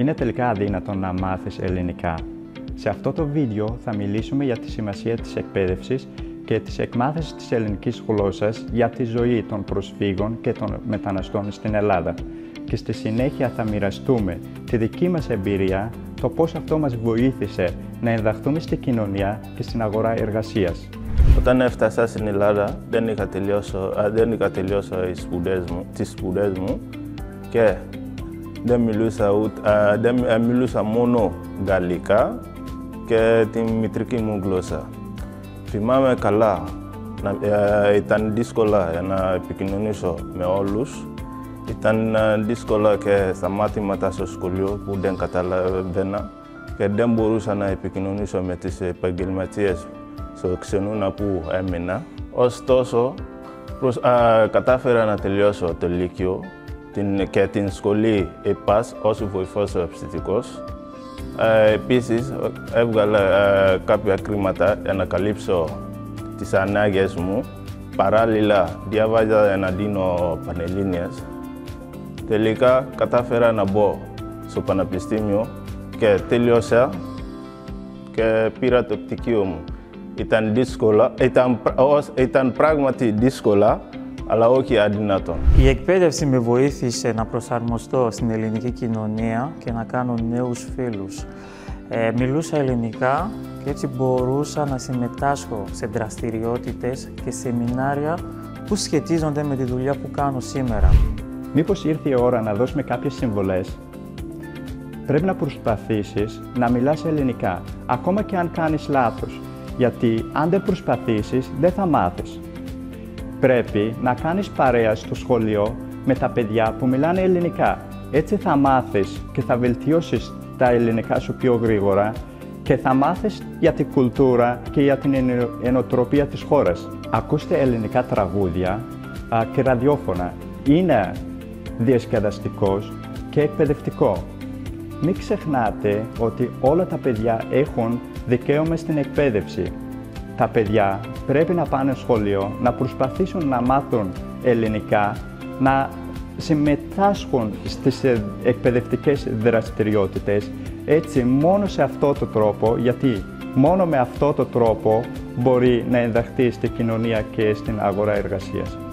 Είναι τελικά αδύνατο να μάθεις ελληνικά. Σε αυτό το βίντεο θα μιλήσουμε για τη σημασία της εκπαίδευσης και της εκμάθησης της ελληνικής γλώσσας για τη ζωή των προσφύγων και των μεταναστών στην Ελλάδα. Και στη συνέχεια θα μοιραστούμε τη δική μας εμπειρία, το πώς αυτό μας βοήθησε να ενταχθούμε στην κοινωνία και στην αγορά εργασίας. Όταν έφτασα στην Ελλάδα δεν είχα τελειώσει τις σπουδές μου και δεν μιλούσα μόνο γαλλικά και τη μητρική μου γλώσσα. Θυμάμαι καλά, ήταν δύσκολα να επικοινωνήσω με όλους. Ήταν δύσκολα και στα μάθηματα στο σχολείο που δεν καταλαβαίνα και δεν μπορούσα να επικοινωνήσω με τις επαγγελματίες στο ξενούνα που έμεινα. Ωστόσο, κατάφερα να τελειώσω το Λύκειο και την σχολή ΕΠΑΣ ως βοηθός obstetρικός. Επίσης, έβγαλα κάποια χρήματα για να καλύψω τις ανάγκες μου. Παράλληλα, διάβαζα εναντίον Πανελλήνιας. Τελικά, κατάφερα να μπω στο πανεπιστήμιο και τέλειωσα και πήρα το πτυχίο μου. Ήταν πράγματι δύσκολα, αλλά όχι αδυνατό. Η εκπαίδευση με βοήθησε να προσαρμοστώ στην ελληνική κοινωνία και να κάνω νέους φίλους. Μιλούσα ελληνικά και έτσι μπορούσα να συμμετάσχω σε δραστηριότητες και σεμινάρια που σχετίζονται με τη δουλειά που κάνω σήμερα. Μήπως ήρθε η ώρα να δώσουμε κάποιες συμβουλές? Πρέπει να προσπαθήσεις να μιλάς ελληνικά, ακόμα και αν κάνεις λάθος, γιατί αν δεν προσπαθήσεις δεν θα μάθεις. Πρέπει να κάνεις παρέα στο σχολείο με τα παιδιά που μιλάνε ελληνικά. Έτσι θα μάθεις και θα βελτιώσεις τα ελληνικά σου πιο γρήγορα και θα μάθεις για την κουλτούρα και για την ενοτροπία της χώρας. Ακούστε ελληνικά τραγούδια και ραδιόφωνα. Είναι διασκεδαστικός και εκπαιδευτικό. Μην ξεχνάτε ότι όλα τα παιδιά έχουν δικαίωμα στην εκπαίδευση. Τα παιδιά πρέπει να πάνε σχολείο, να προσπαθήσουν να μάθουν ελληνικά, να συμμετάσχουν στις εκπαιδευτικές δραστηριότητες. Έτσι, μόνο σε αυτό το τρόπο, γιατί μόνο με αυτό το τρόπο μπορεί να ενταχθεί στην κοινωνία και στην αγορά εργασίας.